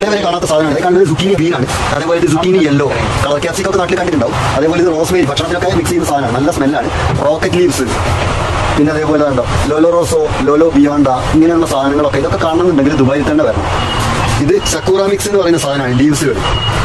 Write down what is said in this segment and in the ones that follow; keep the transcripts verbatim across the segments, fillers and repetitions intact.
കാണാത്ത സാധനമാണ്. കണ്ടത് സുക്കീനി ഗ്രീൻ ആണ്. അതേപോലെ ഇത് സുക്കീനി യെല്ലോ കളർ ക്യാപ്സിക്കം ഒക്കെ നാട്ടിൽ കണ്ടിട്ടുണ്ടാവും. അതേപോലെ ഇത് റോസ്മേരി ഭക്ഷണത്തിലൊക്കെ മിക്സ് ചെയ്യുന്ന സാധനമാണ്. നല്ല സ്മെല്ലാണ്. റോക്കറ്റ് ലീവ്സ്, പിന്നെ അതേപോലെ ഉണ്ടോ ലോലോ റോസോ, ലോലോ ബിയോണ്ട, ഇങ്ങനെയുള്ള സാധനങ്ങളൊക്കെ ഇതൊക്കെ കാണണമെന്നുണ്ടെങ്കിൽ ദുബായിൽ തന്നെ വരണം. ഇത് സക്കൂറ മിക്സ് എന്ന് പറയുന്ന സാധനമാണ്, ലീവ്സുകൾ.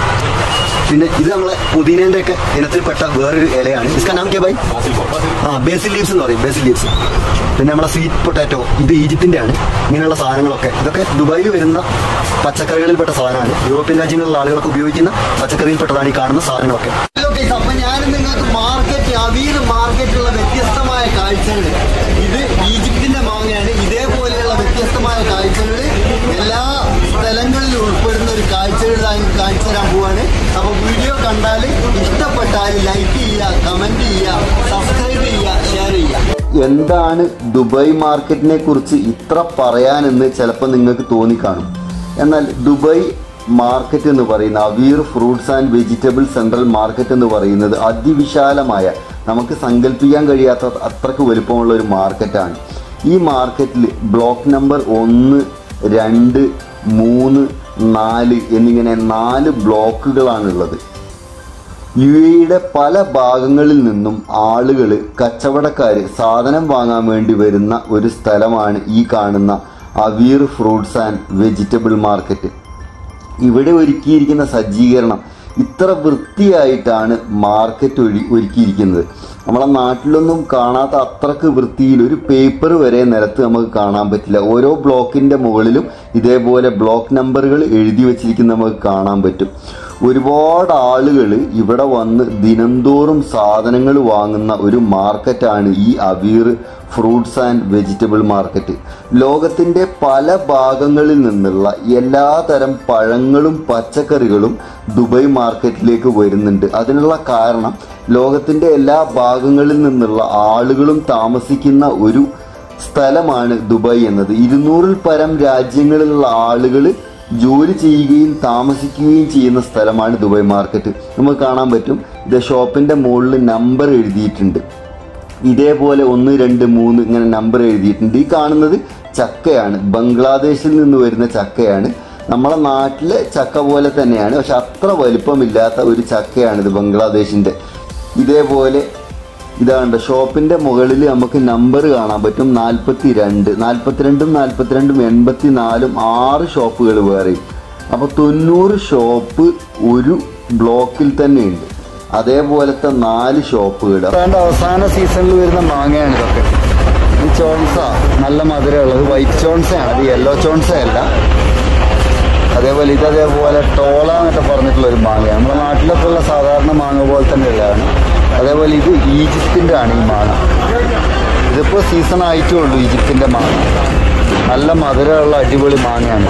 പിന്നെ ഇത് നമ്മളെ പുതിനേന്റെ ഒക്കെ ഇനത്തിൽപ്പെട്ട വേറൊരു ഇലയാണ്. ഇസ്കാ നാം കെ ബൈ ആ ബേസിൽ ലീവ്സ് എന്ന് പറയും, ബേസിൽ ലീവ്സ്. പിന്നെ നമ്മളെ സ്വീറ്റ് പൊട്ടാറ്റോ, ഇത് ഈജിപ്തിന്റെ ആണ്. ഇങ്ങനെയുള്ള സാധനങ്ങളൊക്കെ ഇതൊക്കെ ദുബായിൽ വരുന്ന പച്ചക്കറികളിൽപ്പെട്ട സാധനമാണ്. യൂറോപ്യൻ രാജ്യങ്ങളിലുള്ള ആളുകളൊക്കെ ഉപയോഗിക്കുന്ന പച്ചക്കറിയിൽപ്പെട്ടതാണ് ഈ കാണുന്ന സാധനങ്ങളൊക്കെ. അപ്പൊ ഞാൻ നിങ്ങൾക്ക് മാർക്കറ്റ് അവീർ മാർക്കറ്റുള്ള വ്യത്യസ്തമായ കാഴ്ചകൾ, ഇത് ഈജിപ്തിന്റെ മാങ്ങയാണ്. ഇതേപോലെയുള്ള വ്യത്യസ്തമായ കാഴ്ചകൾ എല്ലാ സ്ഥലങ്ങളിലും ഉൾപ്പെടുന്ന ഒരു കാഴ്ചകൾ കാണിച്ചു തരാൻ പോവാണ്. അപ്പൊ വീഡിയോ കണ്ടാൽ ഇഷ്ടപ്പെട്ടാൽ ലൈക്ക് ചെയ്യുക, കമന്റ് ചെയ്യുക, സബ്സ്ക്രൈബ് ചെയ്യുക, ഷെയർ ചെയ്യുക. എന്താണ് ദുബായ് മാർക്കറ്റിനെ കുറിച്ച് ഇത്ര പറയാനെന്ന് ചിലപ്പോൾ നിങ്ങൾക്ക് തോന്നിക്കാണും. എന്നാൽ ദുബായ് മാർക്കറ്റ് എന്ന് പറയുന്ന Aweer fruits and vegetable central market എന്ന് പറയുന്നത് അതിവിശാലമായ, നമുക്ക് സങ്കല്പിക്കാൻ കഴിയാത്ത അത്രയ്ക്ക് വലുപ്പമുള്ള ഒരു മാർക്കറ്റാണ്. ഈ മാർക്കറ്റിൽ ബ്ലോക്ക് നമ്പർ ഒന്ന്, രണ്ട്, മൂന്ന്, നാല് എന്നിങ്ങനെ നാല് ബ്ലോക്കുകളാണുള്ളത്. യു എയുടെ പല ഭാഗങ്ങളിൽ നിന്നും ആളുകൾ, കച്ചവടക്കാർ സാധനം വാങ്ങാൻ വേണ്ടി വരുന്ന ഒരു സ്ഥലമാണ് ഈ കാണുന്ന Aweer fruits and vegetable market. ഇവിടെ ഒരുക്കിയിരിക്കുന്ന സജ്ജീകരണം ഇത്ര വൃത്തിയായിട്ടാണ് മാർക്കറ്റ് ഒഴി ഒരുക്കിയിരിക്കുന്നത്. നമ്മളെ നാട്ടിലൊന്നും കാണാത്ത അത്രക്ക് വൃത്തിയിൽ ഒരു പേപ്പർ വരെ നിലത്ത് നമുക്ക് കാണാൻ പറ്റില്ല. ഓരോ ബ്ലോക്കിൻ്റെ മുകളിലും ഇതേപോലെ ബ്ലോക്ക് നമ്പറുകൾ എഴുതി വച്ചിരിക്കുന്നത് നമുക്ക് കാണാൻ പറ്റും. ഒരുപാട് ആളുകൾ ഇവിടെ വന്ന് ദിനംതോറും സാധനങ്ങൾ വാങ്ങുന്ന ഒരു മാർക്കറ്റാണ് ഈ Aweer fruits and vegetable market. ലോകത്തിൻ്റെ പല ഭാഗങ്ങളിൽ നിന്നുള്ള എല്ലാതരം പഴങ്ങളും പച്ചക്കറികളും ദുബായ് മാർക്കറ്റിലേക്ക് വരുന്നുണ്ട്. അതിനുള്ള കാരണം ലോകത്തിൻ്റെ എല്ലാ ഭാഗങ്ങളിൽ നിന്നുള്ള ആളുകളും താമസിക്കുന്ന ഒരു സ്ഥലമാണ് ദുബായ് എന്നത്. ഇരുന്നൂറിൽ പരം രാജ്യങ്ങളിലുള്ള ആളുകൾ ജോലി ചെയ്യുകയും താമസിക്കുകയും ചെയ്യുന്ന സ്ഥലമാണ് ദുബായ് മാർക്കറ്റ്. നമുക്ക് കാണാൻ പറ്റും, ഇത് ഷോപ്പിൻ്റെ മുകളിൽ നമ്പർ എഴുതിയിട്ടുണ്ട്. ഇതേപോലെ ഒന്ന്, രണ്ട്, മൂന്ന് ഇങ്ങനെ നമ്പർ എഴുതിയിട്ടുണ്ട്. ഈ കാണുന്നത് ചക്കയാണ്, ബംഗ്ലാദേശിൽ നിന്ന് വരുന്ന ചക്കയാണ്. നമ്മളെ നാട്ടിലെ ചക്ക പോലെ തന്നെയാണ്, പക്ഷെ അത്ര വലിപ്പമില്ലാത്ത ഒരു ചക്കയാണിത്, ബംഗ്ലാദേശിൻ്റെ. ഇതേപോലെ ഇതാണ്ട് ഷോപ്പിൻ്റെ മുകളിൽ നമുക്ക് നമ്പർ കാണാൻ പറ്റും, നാൽപ്പത്തി രണ്ട് നാൽപ്പത്തിരണ്ടും നാൽപ്പത്തിരണ്ടും എൺപത്തി നാലും ആറ് ഷോപ്പുകൾ വേറെയും. അപ്പോൾ തൊണ്ണൂറ് ഷോപ്പ് ഒരു ബ്ലോക്കിൽ തന്നെയുണ്ട്. അതേപോലത്തെ നാല് ഷോപ്പുകൾ. അതുകൊണ്ട് അവസാന സീസണിൽ വരുന്ന മാങ്ങയാണ് ഇതൊക്കെ. ഈ ചോൺസ നല്ല മധുരമുള്ളത് വൈറ്റ് ചോൺസയാണ്, അത് യെല്ലോ ചോൺസയല്ല. അതേപോലെ ഇത് അതേപോലെ ടോള എന്നൊക്കെ പറഞ്ഞിട്ടുള്ളൊരു മാങ്ങയാണ്. നമ്മുടെ നാട്ടിലൊക്കെ ഉള്ള സാധാരണ മാങ്ങ പോലെ തന്നെ ഉള്ളതാണ്. അതേപോലെ ഇത് ഈജിപ്തിൻ്റെ ആണ് ഈ മാങ്ങ. ഇതിപ്പോൾ സീസൺ ആയിട്ടേ ഉള്ളൂ ഈജിപ്തിൻ്റെ മാങ്ങ. നല്ല മധുരമുള്ള അടിപൊളി മാങ്ങയാണ്.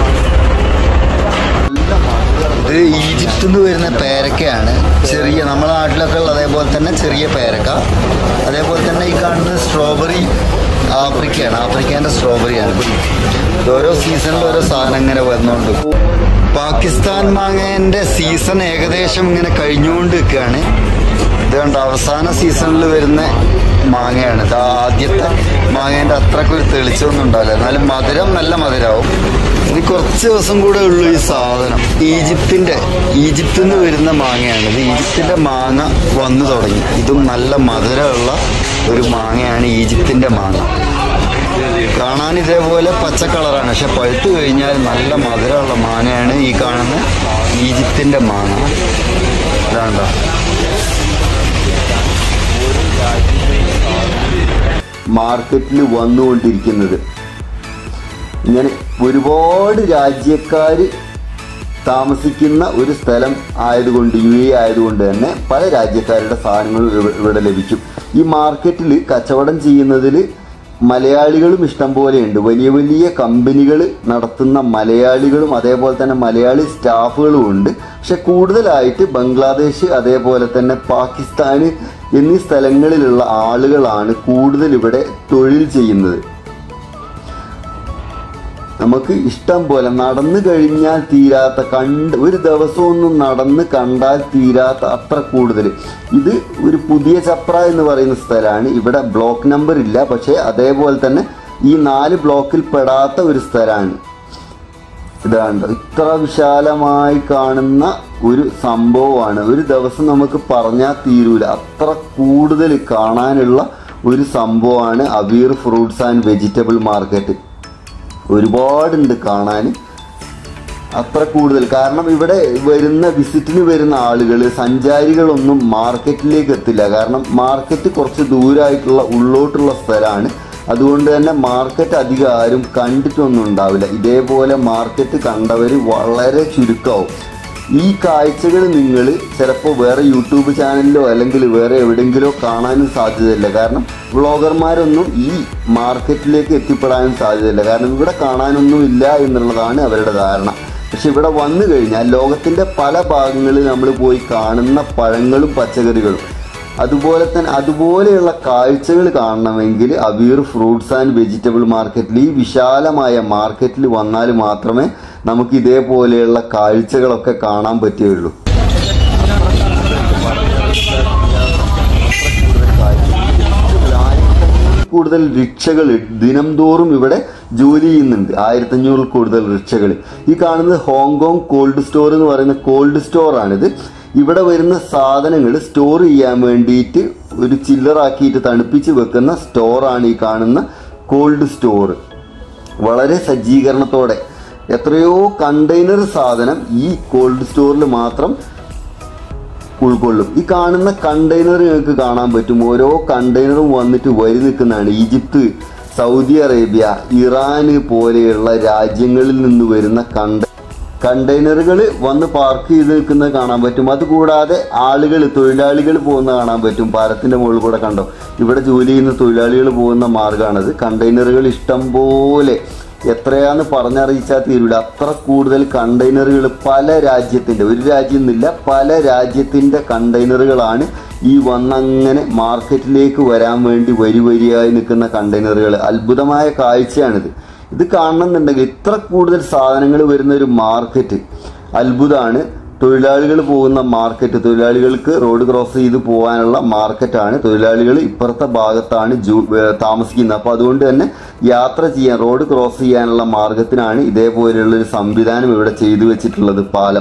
ഇത് ഈജിപ്തിൽ നിന്ന് വരുന്ന പേരക്കയാണ്. ചെറിയ നമ്മുടെ നാട്ടിലൊക്കെ ഉള്ള അതേപോലെ തന്നെ ചെറിയ പേരക്ക. അതേപോലെ തന്നെ ഈ കാണുന്നത് സ്ട്രോബെറി ആഫ്രിക്കയാണ്, ആഫ്രിക്കേൻ്റെ സ്ട്രോബെറിയാണ്. ഓരോ സീസണിൽ ഓരോ സാധനം ഇങ്ങനെ വന്നുകൊണ്ട്. പാകിസ്ഥാൻ മാങ്ങേൻ്റെ സീസൺ ഏകദേശം ഇങ്ങനെ കഴിഞ്ഞുകൊണ്ട് നിൽക്കുകയാണ്. ഇത് കണ്ട അവസാന സീസണിൽ വരുന്ന മാങ്ങയാണ്. ഇത് ആദ്യത്തെ മാങ്ങേൻ്റെ അത്രയ്ക്ക് ഒരു തെളിച്ചൊന്നും ഉണ്ടാവില്ല, എന്നാലും മധുരം നല്ല മധുരമാവും. ഇനി കുറച്ച് ദിവസം കൂടെ ഉള്ളൂ ഈ സാധനം. ഈജിപ്തിൻ്റെ ഈജിപ്തിൽ നിന്ന് വരുന്ന മാങ്ങയാണ്. ഇത് ഈജിപ്തിൻ്റെ മാങ്ങ വന്നു തുടങ്ങി. ഇതും നല്ല മധുരമുള്ള ഒരു മാങ്ങയാണ് ഈജിപ്തിൻ്റെ മാങ്ങ. കാണാൻ ഇതേപോലെ പച്ച കളറാണ്, പക്ഷെ പഴുത്ത് കഴിഞ്ഞാൽ നല്ല മധുരമുള്ള മാങ്ങയാണ് ഈ കാണുന്ന ഈജിപ്തിൻ്റെ മാങ്ങ. ഇതാണ്ടോ മാർക്കറ്റിൽ വന്നുകൊണ്ടിരിക്കുന്നത്. ഇങ്ങനെ ഒരുപാട് രാജ്യക്കാർ താമസിക്കുന്ന ഒരു സ്ഥലം ആയതുകൊണ്ട്, യു എ ആയതുകൊണ്ട് തന്നെ പല രാജ്യക്കാരുടെ സാധനങ്ങളും ഇവിടെ ലഭിക്കും. ഈ മാർക്കറ്റിൽ കച്ചവടം ചെയ്യുന്നതിൽ മലയാളികളും ഇഷ്ടം പോലെയുണ്ട്. വലിയ വലിയ കമ്പനികൾ നടത്തുന്ന മലയാളികളും അതേപോലെ തന്നെ മലയാളി സ്റ്റാഫുകളും ഉണ്ട്. പക്ഷെ കൂടുതലായിട്ട് ബംഗ്ലാദേശ് അതേപോലെ തന്നെ പാകിസ്ഥാൻ എന്നീ സ്ഥലങ്ങളിലുള്ള ആളുകളാണ് കൂടുതൽ ഇവിടെ തൊഴിൽ ചെയ്യുന്നത്. നമുക്ക് ഇഷ്ടം പോലെ നടന്നു കഴിഞ്ഞാൽ തീരാത്ത, കണ്ട് ഒരു ദിവസമൊന്നും നടന്ന് കണ്ടാൽ തീരാത്ത അത്ര കൂടുതൽ. ഇത് ഒരു പുതിയ ചപ്ര എന്ന് പറയുന്ന സ്ഥലമാണ്. ഇവിടെ ബ്ലോക്ക് നമ്പർ ഇല്ല, പക്ഷേ അതേപോലെ തന്നെ ഈ നാല് ബ്ലോക്കിൽ പെടാത്ത ഒരു സ്ഥലമാണ്. ഇതാണ്ട് ഇത്ര വിശാലമായി കാണുന്ന ഒരു സംഭവമാണ്. ഒരു ദിവസം നമുക്ക് പറഞ്ഞാൽ തീരൂല, അത്ര കൂടുതൽ കാണാനുള്ള ഒരു സംഭവമാണ് Aweer fruits and vegetable market. ഒരുപാടുണ്ട് കാണാൻ, അത്ര കൂടുതൽ. കാരണം ഇവിടെ വരുന്ന വിസിറ്റിന് വരുന്ന ആളുകൾ, സഞ്ചാരികളൊന്നും മാർക്കറ്റിലേക്ക് എത്തില്ല. കാരണം മാർക്കറ്റ് കുറച്ച് ദൂരമായിട്ടുള്ള ഉള്ളോട്ടുള്ള സ്ഥലമാണ്. അതുകൊണ്ട് തന്നെ മാർക്കറ്റ് അധികം ആരും കണ്ടിട്ടൊന്നും ഉണ്ടാവില്ല. ഇതേപോലെ മാർക്കറ്റ് കണ്ടവർ വളരെ ചുരുക്കമാവും. ഈ കാഴ്ചകൾ നിങ്ങൾ ചിലപ്പോൾ വേറെ യൂട്യൂബ് ചാനലിലോ അല്ലെങ്കിൽ വേറെ എവിടെയെങ്കിലോ കാണാനും സാധ്യതയില്ല. കാരണം വ്ളോഗർമാരൊന്നും ഈ മാർക്കറ്റിലേക്ക് എത്തിപ്പെടാനും സാധ്യതയില്ല. കാരണം ഇവിടെ കാണാനൊന്നും ഇല്ല എന്നുള്ളതാണ് അവരുടെ ധാരണ. പക്ഷെ ഇവിടെ വന്നു കഴിഞ്ഞാൽ ലോകത്തിൻ്റെ പല ഭാഗങ്ങളിൽ നമ്മൾ പോയി കാണുന്ന പഴങ്ങളും പച്ചക്കറികളും അതുപോലെ തന്നെ അതുപോലെയുള്ള കാഴ്ചകൾ കാണണമെങ്കിൽ അവീർ ഫ്രൂട്ട്സ് ആൻഡ് വെജിറ്റബിൾ മാർക്കറ്റിൽ, ഈ വിശാലമായ മാർക്കറ്റിൽ വന്നാൽ മാത്രമേ നമുക്ക് ഇതേപോലെയുള്ള കാഴ്ചകളൊക്കെ കാണാൻ പറ്റുകയുള്ളൂ. കൂടുതൽ റിക്ഷകൾ ദിനം തോറും ഇവിടെ ജോലി ചെയ്യുന്നുണ്ട്. ആയിരത്തഞ്ഞൂറിൽ കൂടുതൽ റിക്ഷകൾ. ഈ കാണുന്നത് ഹോങ്കോങ് കോൾഡ് സ്റ്റോർ എന്ന് പറയുന്ന കോൾഡ് സ്റ്റോറാണിത്. ഇവിടെ വരുന്ന സാധനങ്ങൾ സ്റ്റോർ ചെയ്യാൻ വേണ്ടിയിട്ട് ഒരു ചില്ലറാക്കിയിട്ട് തണുപ്പിച്ച് വെക്കുന്ന സ്റ്റോറാണ് ഈ കാണുന്ന കോൾഡ് സ്റ്റോർ. വളരെ സജ്ജീകരണത്തോടെ എത്രയോ കണ്ടെയ്നർ സാധനം ഈ കോൾഡ് സ്റ്റോറിൽ മാത്രം ഉൾക്കൊള്ളും. ഈ കാണുന്ന കണ്ടെയ്നർ നിങ്ങൾക്ക് കാണാൻ പറ്റും. ഓരോ കണ്ടെയ്നറും വന്നിട്ട് വരി നിൽക്കുന്നതാണ്. ഈജിപ്ത്, സൗദി അറേബ്യ, ഇറാന് പോലെയുള്ള രാജ്യങ്ങളിൽ നിന്ന് വരുന്ന കണ്ട കണ്ടെയ്നറുകൾ വന്ന് പാർക്ക് ചെയ്ത് നിൽക്കുന്നത് കാണാൻ പറ്റും. അതുകൂടാതെ ആളുകൾ, തൊഴിലാളികൾ പോകുന്ന കാണാൻ പറ്റും. പാലത്തിൻ്റെ മുകളിൽ കൂടെ കണ്ടോ, ഇവിടെ ജോലി ചെയ്യുന്ന തൊഴിലാളികൾ പോകുന്ന മാർഗ്ഗമാണത്. കണ്ടെയ്നറുകൾ ഇഷ്ടം പോലെ, എത്രയാന്ന് പറഞ്ഞറിയിച്ചാൽ തീരില്ല, അത്ര കൂടുതൽ കണ്ടെയ്നറുകൾ പല രാജ്യത്തിൻ്റെ, ഒരു രാജ്യം എന്നില്ല, പല രാജ്യത്തിൻ്റെ കണ്ടെയ്നറുകളാണ് ഈ വന്നങ്ങനെ മാർക്കറ്റിലേക്ക് വരാൻ വേണ്ടി വരി വരിയായി നിൽക്കുന്ന കണ്ടെയ്നറുകൾ. അത്ഭുതമായ കാഴ്ചയാണിത്. ഇത് കാണണമെന്നുണ്ടെങ്കിൽ ഇത്ര കൂടുതൽ സാധനങ്ങൾ വരുന്ന ഒരു മാർക്കറ്റ് അത്ഭുതമാണ്. തൊഴിലാളികൾ പോകുന്ന മാർക്കറ്റ്, തൊഴിലാളികൾക്ക് റോഡ് ക്രോസ് ചെയ്ത് പോകാനുള്ള മാർക്കറ്റാണ്. തൊഴിലാളികൾ ഇപ്പുറത്തെ ഭാഗത്താണ് ജൂ താമസിക്കുന്നത്. അപ്പോൾ അതുകൊണ്ട് തന്നെ യാത്ര ചെയ്യാൻ, റോഡ് ക്രോസ് ചെയ്യാനുള്ള മാർഗത്തിനാണ് ഇതേപോലെയുള്ളൊരു സംവിധാനം ഇവിടെ ചെയ്തു വെച്ചിട്ടുള്ളത്, പാലം.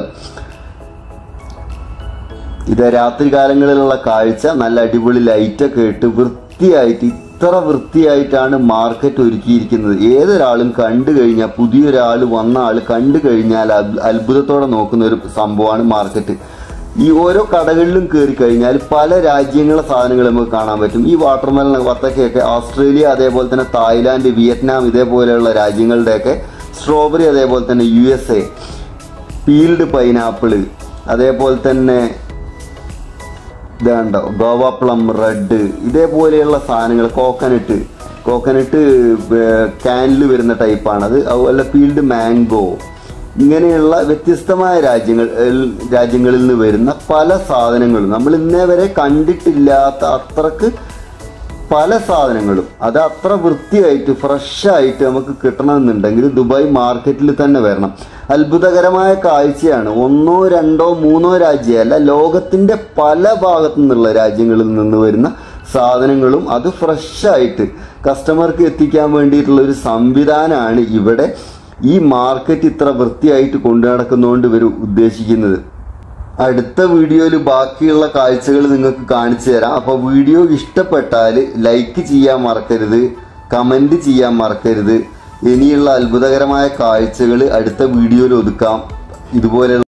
ഇത് രാത്രി കാലങ്ങളിലുള്ള കാഴ്ച. നല്ല അടിപൊളി ലൈറ്റൊക്കെ ഇട്ട് വൃത്തിയായിട്ട്, ഇത്ര വൃത്തിയായിട്ടാണ് മാർക്കറ്റ് ഒരുക്കിയിരിക്കുന്നത്. ഏതൊരാളും കണ്ടു കഴിഞ്ഞാൽ, പുതിയൊരാൾ വന്ന ആൾ കണ്ടു കഴിഞ്ഞാൽ അത്ഭുതത്തോടെ നോക്കുന്ന ഒരു സംഭവമാണ് മാർക്കറ്റ്. ഈ ഓരോ കടകളിലും കയറി കഴിഞ്ഞാൽ പല രാജ്യങ്ങളെ സാധനങ്ങൾ നമുക്ക് കാണാൻ പറ്റും. ഈ വാട്ടർമെലൺ, വത്തക്കയൊക്കെ ഓസ്ട്രേലിയ, അതേപോലെ തന്നെ തായ്ലാൻഡ്, വിയറ്റ്നാം, ഇതേപോലെയുള്ള രാജ്യങ്ങളുടെയൊക്കെ സ്ട്രോബെറി, അതേപോലെ തന്നെ U S A, peeled pineapple, അതേപോലെ തന്നെ ഇതാണ്ടോ ഗോവ പ്ലം, റെഡ്, ഇതേപോലെയുള്ള സാധനങ്ങൾ, കോക്കനട്ട് കോക്കനട്ട് ക്യാനിൽ വരുന്ന ടൈപ്പാണത്. അതുപോലെ ഫീൽഡ് മാംഗോ, ഇങ്ങനെയുള്ള വ്യത്യസ്തമായ രാജ്യങ്ങൾ രാജ്യങ്ങളിൽ നിന്ന് വരുന്ന പല സാധനങ്ങളും നമ്മൾ ഇന്നേ വരെ കണ്ടിട്ടില്ലാത്ത അത്രക്ക് പല സാധനങ്ങളും. അത് അത്ര വൃത്തിയായിട്ട് ഫ്രഷായിട്ട് നമുക്ക് കിട്ടണമെന്നുണ്ടെങ്കിൽ ദുബായ് മാർക്കറ്റിൽ തന്നെ വരണം. അത്ഭുതകരമായ കാഴ്ചയാണ്. ഒന്നോ രണ്ടോ മൂന്നോ രാജ്യമല്ല, ലോകത്തിൻ്റെ പല ഭാഗത്തു നിന്നുള്ള രാജ്യങ്ങളിൽ നിന്ന് വരുന്ന സാധനങ്ങളും അത് ഫ്രഷായിട്ട് കസ്റ്റമർക്ക് എത്തിക്കാൻ വേണ്ടിയിട്ടുള്ള ഒരു സംവിധാനമാണ് ഇവിടെ ഈ മാർക്കറ്റ് ഇത്ര വൃത്തിയായിട്ട് കൊണ്ടു നടക്കുന്നതുകൊണ്ട് ഇവർ ഉദ്ദേശിക്കുന്നത്. അടുത്ത വീഡിയോയിൽ ബാക്കിയുള്ള കാഴ്ചകൾ നിങ്ങൾക്ക് കാണിച്ചു തരാം. അപ്പോൾ വീഡിയോ ഇഷ്ടപ്പെട്ടാൽ ലൈക്ക് ചെയ്യാൻ മറക്കരുത്, കമൻറ്റ് ചെയ്യാൻ മറക്കരുത്. ഇനിയുള്ള അത്ഭുതകരമായ കാഴ്ചകൾ അടുത്ത വീഡിയോയിൽ ഒതുക്കാം. ഇതുപോലെ